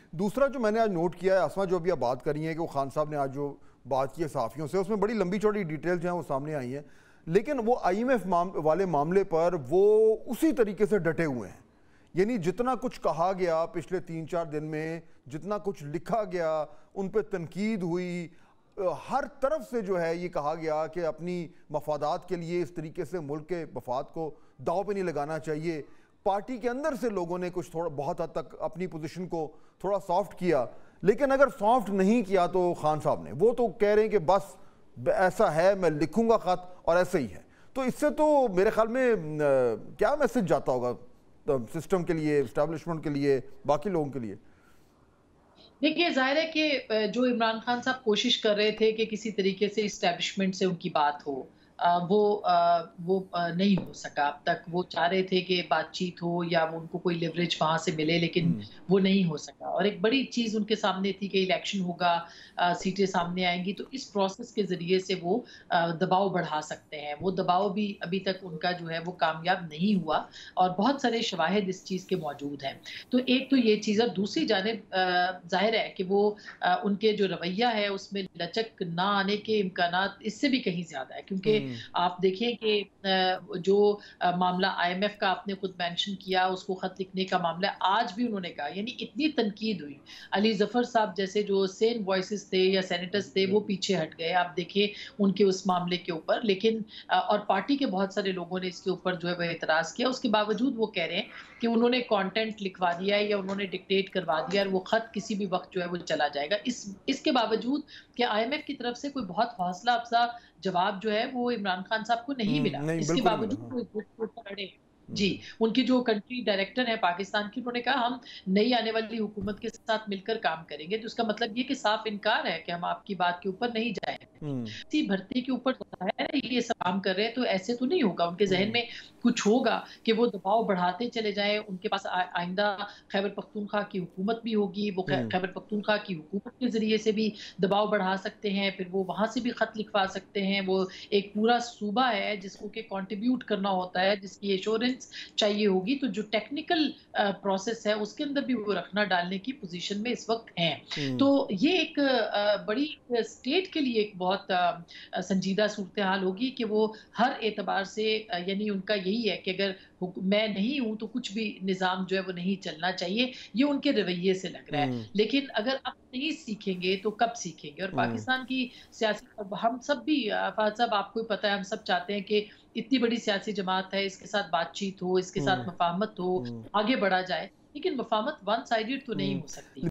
दूसरा जो मैंने आज नोट किया है, आसमा, जो अभी आप बात कर रही हैं कि वो खान साहब ने आज जो बात की है सहाफ़ियों से, उसमें बड़ी लंबी चौड़ी डिटेल्स जो हैं वो सामने आई हैं, लेकिन वो IMF वाले मामले पर वो उसी तरीके से डटे हुए हैं। यानी जितना कुछ कहा गया पिछले 3-4 दिन में, जितना कुछ लिखा गया, उन पर तनकीद हुई, हर तरफ से जो है ये कहा गया कि अपनी मफादात के लिए इस तरीके से मुल्क के मफाद को दाव पे नहीं लगाना चाहिए। पार्टी के अंदर से लोगों ने कुछ थोड़ा बहुत हद तक अपनी पोजीशन को थोड़ा सॉफ्ट किया, लेकिन अगर सॉफ्ट नहीं किया तो खान साहब ने, वो तो कह रहे हैं कि बस ऐसा है, मैं लिखूंगा खत और ऐसे ही है। तो इससे तो मेरे ख्याल में क्या मैसेज जाता होगा सिस्टम के लिए, एस्टैब्लिशमेंट के लिए, बाकी लोगों के लिए? देखिए, ज़ाहिर है कि जो इमरान खान साहब कोशिश कर रहे थे कि किसी तरीके से एस्टैब्लिशमेंट से उनकी बात हो, वो नहीं हो सका अब तक। वो चाह रहे थे कि बातचीत हो या वो उनको कोई लिवरेज वहाँ से मिले, लेकिन हम्म। वो नहीं हो सका। और एक बड़ी चीज़ उनके सामने थी कि इलेक्शन होगा, सीटें सामने आएँगी, तो इस प्रोसेस के ज़रिए से वो दबाव बढ़ा सकते हैं। वो दबाव भी अभी तक उनका जो है वो कामयाब नहीं हुआ और बहुत सारे शवाहिद इस चीज़ के मौजूद हैं। तो एक तो ये चीज़, और दूसरी जानिब ज़ाहिर है कि वो उनके जो रवैया है उसमें लचक ना आने के इम्कानात इससे भी कहीं ज़्यादा है, क्योंकि हम्म। आप देखें कि जो मामला IMF का आपने खुद मेंशन किया, उसको खत लिखने का मामला आज भी उन्होंने कहा, यानी इतनी तनकीद हुई। अली ज़फ़र साहब जैसे जो सेन वॉइसेस थे या सेनेटर्स थे, वो पीछे हट गए, आप देखिए उनके उस मामले के ऊपर। लेकिन और पार्टी के बहुत सारे लोगों ने इसके ऊपर जो है वो एतराज़ किया। उसके बावजूद वो कह रहे हैं कि उन्होंने कंटेंट लिखवा दिया है या उन्होंने डिक्टेट करवा दिया और वो खत किसी भी वक़्त जो है वो चला जाएगा। इसके बावजूद कि IMF की तरफ से कोई बहुत हौसला अफ़ज़ा जवाब जो है वो इमरान खान साहब को नहीं मिला। नहीं, इसके बिल्कुल नहीं मिला। बावजूद हाँ। वो इस पे अड़े। जी, हम्म। उनकी जो कंट्री डायरेक्टर हैं पाकिस्तान की, उन्होंने कहा हम नई आने वाली हुकूमत के साथ मिलकर काम करेंगे। तो इसका मतलब ये कि साफ इनकार है कि हम आपकी बात के ऊपर नहीं जाएँगे। हम्म। इसी भर्ती के ऊपर है ये सब काम कर रहे हैं, तो ऐसे तो नहीं होगा। उनके ज़हन हम्म। में कुछ होगा कि वो दबाव बढ़ाते चले जाएँ। उनके पास आइंदा खैबर पख्तूनख्वा की हुकूमत भी होगी। वो हम्म। खैबर पख्तूनख्वा की हुकूमत के ज़रिए से भी दबाव बढ़ा सकते हैं, फिर वो वहाँ से भी खत लिखवा सकते हैं। वो एक पूरा सूबा है जिसको कि कंट्रीब्यूट करना होता है, जिसकी एश्योरेंस चाहिए होगी, तो जो टेक्निकल प्रोसेस है उसके अंदर भी वो रखना डालने की पोज़ीशन में इस वक़्त हैं। हम्म। तो ये एक बड़ी स्टेट के लिए एक बहुत संजीदा सूरत-ए-हाल होगी कि वो हर एतबार से यानी उनका यही है कि अगर मैं नहीं हूँ तो कुछ भी निज़ाम जो है वो नहीं चलना चाहिए, ये उनके रवैये से लग रहा है। हम्म। लेकिन अगर अब नहीं सीखेंगे तो कब सीखेंगे? और हम्म। पाकिस्तान की सियासी, अब हम सब भी फ़ाहद साहब आपको भी पता है, हम सब चाहते हैं कि इतनी बड़ी सियासी जमात है, इसके साथ बातचीत हो, इसके हम्म। साथ मफ़ाहमत हो, हम्म। आगे बढ़ा जाए। लेकिन मफ़ाहमत वन साइडेड तो नहीं हम्म। हो सकती।